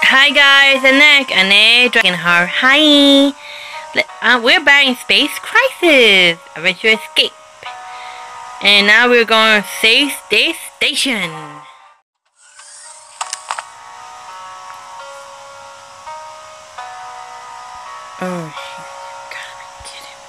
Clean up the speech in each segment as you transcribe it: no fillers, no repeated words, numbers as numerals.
Hi guys, and DragonHeart. Hi! We're back in Space Crisis Adventure Escape. And now we're going to save this station. Oh, you gotta be kidding me.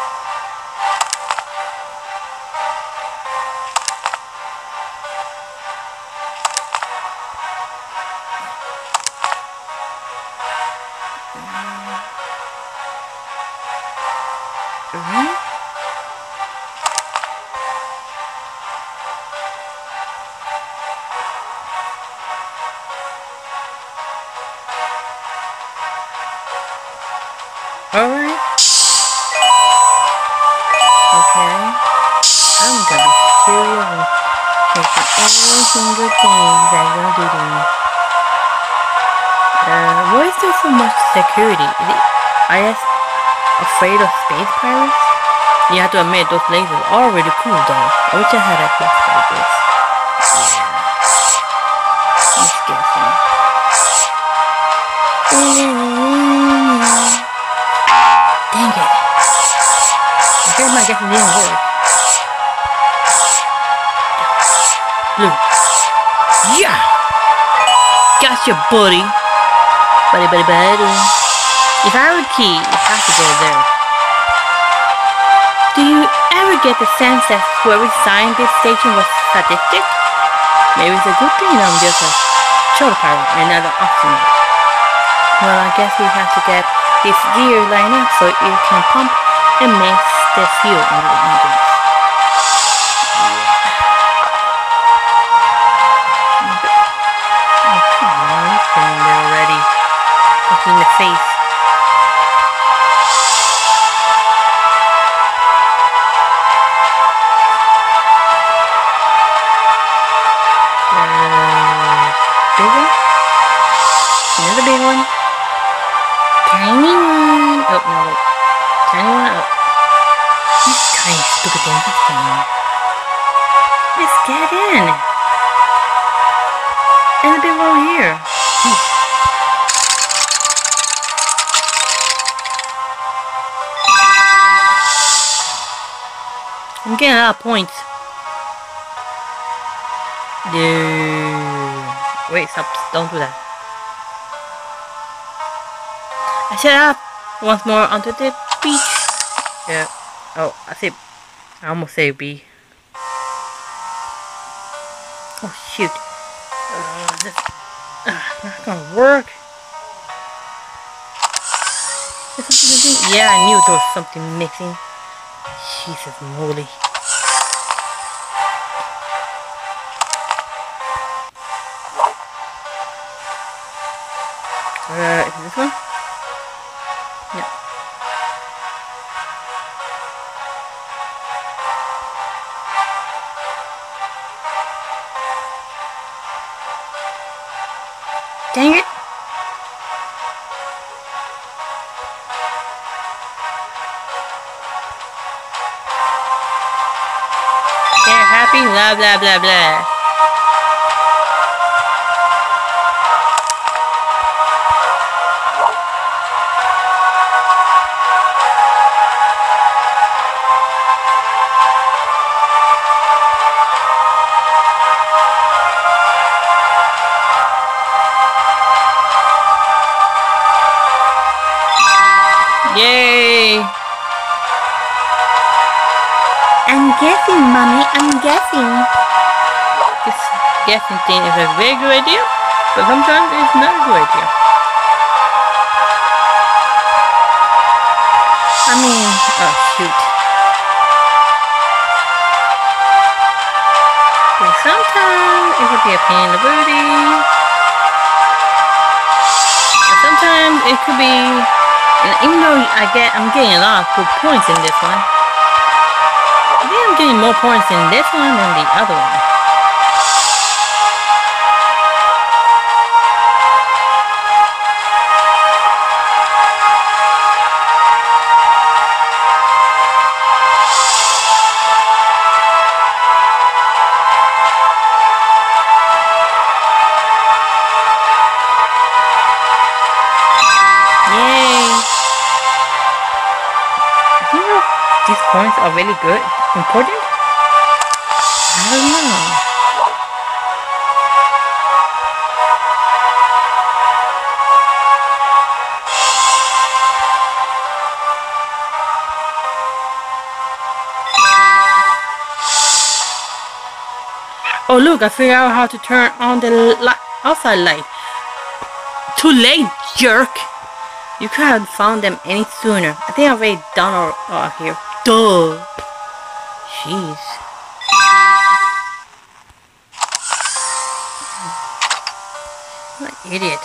Alright. Okay. I'm gonna be serious and checking every single thing that's gonna do to me. Why is there so much security? Are you afraid of space pirates? You have to admit, those lasers are really cool though. I wish I had a box like this. Yeah. Let's get some. Dang it. I guess it didn't work. Blue. Yeah! Gotcha, buddy. Buddy. If I were a key, it has to go there. Do you ever get the sense that whoever signed this station was sadistic? Maybe it's a good thing I'm just a shoulder pirate and not an astronaut. Well, I guess we have to get this gear lined up so it can pump and mix the fuel into the engines. Oh, come on, he's getting there already. Punch in the face. Big one? Another big one? Tiny one? Oh, no, wait. Tiny one? Oh. These tiny stupid things are tiny. Let's get in. And a big one over here. I'm getting a lot of points. Dude. Wait, stop. Don't do that. I set up once more onto the beach. Yeah. Oh, I almost say B. Oh, shoot. This not gonna work. Is something missing? Yeah, I knew there was something missing. Jesus moly. Is it this one? No. Dang it! They're happy, blah blah blah blah. Yay! I'm guessing, Mommy, I'm guessing. This guessing thing is a very good idea, but sometimes it's not a good idea. I mean, oh shoot. But sometimes it could be a pain in the booty. But sometimes it could be. And even though I'm getting a lot of good points in this one, I think I'm getting more points in this one than the other one. Yay! You know, these coins are really good, important? I don't know. Oh look, I figured out how to turn on the outside light. Too late, jerk! You could have found them any sooner. I think I've already done all here. Duh! Jeez. What an idiot.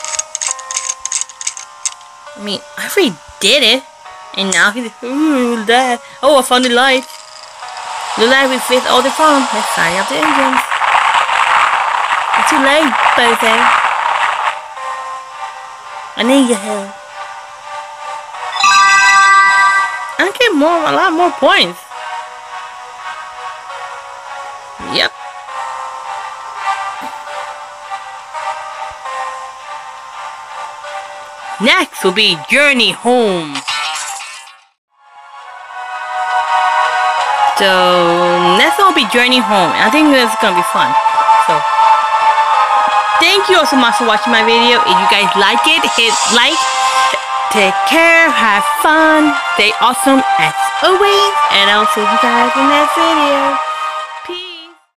I mean, I already did it. And now he's... Ooh, that. Oh, I found the light. The light will fix all the problems. Let's fire up the engines. It's too late, Bose. I need your help. I get a lot more points. Yep. Next will be Journey Home. So next will be Journey Home. I think it's gonna be fun. So thank you all so much for watching my video. If you guys like it, hit like. Take care, have fun, stay awesome as always, and I'll see you guys in the next video.